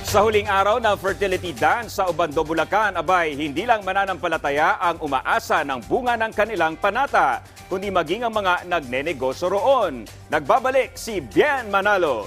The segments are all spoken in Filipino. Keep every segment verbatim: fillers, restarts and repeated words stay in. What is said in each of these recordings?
Sa huling araw ng fertility dance sa Obando, Bulacan, abay hindi lang mananampalataya ang umaasa ng bunga ng kanilang panata, kundi maging ang mga nagnenegosyo roon. Nagbabalik si Bien Manalo.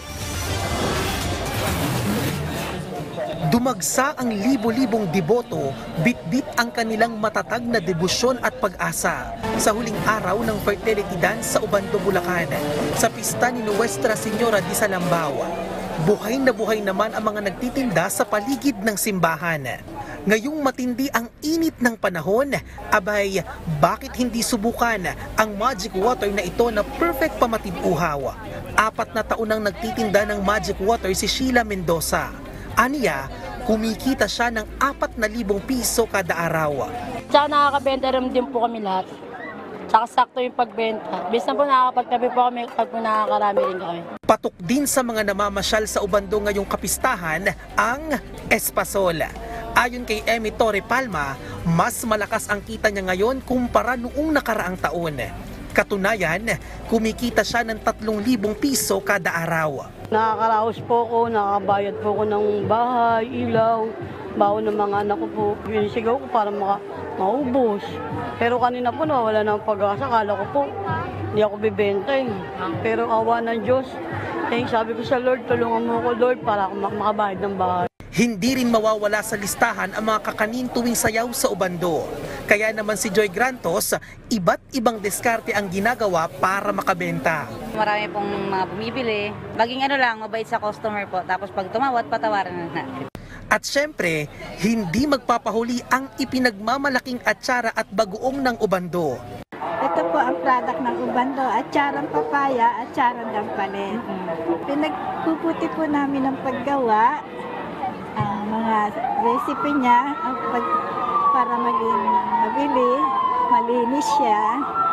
Dumagsa ang libo-libong deboto, bit-bit ang kanilang matatag na debosyon at pag-asa sa huling araw ng fertility dance sa Obando, Bulacan, sa pista ni Nuestra Señora de Salambao. Buhay na buhay naman ang mga nagtitinda sa paligid ng simbahan. Ngayong matindi ang init ng panahon, abay, bakit hindi subukan ang magic water na ito na perfect pamatibuhaw? Apat na taon nang nagtitinda ng magic water si Sheila Mendoza. Aniya, kumikita siya ng apat na libong piso kada araw. Tsaka nakakabenta rin din po kami lahat. Tsaka sakto yung pagbenta. Bisa po nakakapagtabi po kami pag nakakarami rin kami. Patok din sa mga namamasyal sa Obando ngayong kapistahan ang espasol. Ayon kay Emmy Torre Palma, mas malakas ang kita niya ngayon kumpara noong nakaraang taon. Katunayan, kumikita siya ng tatlong libong piso kada araw. Nakakaraos po ko, nakakabayad po ko ng bahay, ilaw, baon ng mga anak ko po. Pinisigaw ko para maka maubos. Pero kanina po nawala ng pag-asa, kala ko po hindi ako bibenta eh. Pero awa ng Diyos, eh, sabi ko sa Lord, tulungan mo ko Lord para ako makabayad ng bahay. Hindi rin mawawala sa listahan ang mga kakanin tuwing sayaw sa Obando. Kaya naman si Joy Grantos, iba't ibang diskarte ang ginagawa para makabenta. Marami pong mga bumibili. Maging ano lang, mabait sa customer po. Tapos pag tumawad, patawaran na natin. At syempre, hindi magpapahuli ang ipinagmamalaking atsara at bagoong ng Obando. Ito po ang product ng Obando, atsarang papaya, atsarang dampalin. Pinagpuputi po namin ng paggawa, ang mga recipe niya, ang pag, para maging mabili, malinis siya.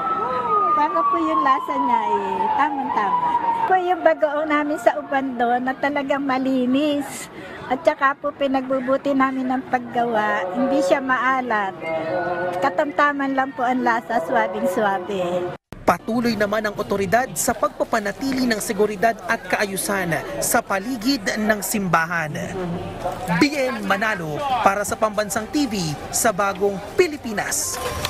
Para po yung lasa niya eh, tamang-tama. Po yung bagoong namin sa Obando na talagang malinis. At saka po pinagbubuti namin ng paggawa, hindi siya maalat. Katamtaman lang po ang lasa, swabing-swabe. Patuloy naman ang otoridad sa pagpapanatili ng seguridad at kaayusan sa paligid ng simbahan. Bien Manalo para sa Pambansang T V sa Bagong Pilipinas.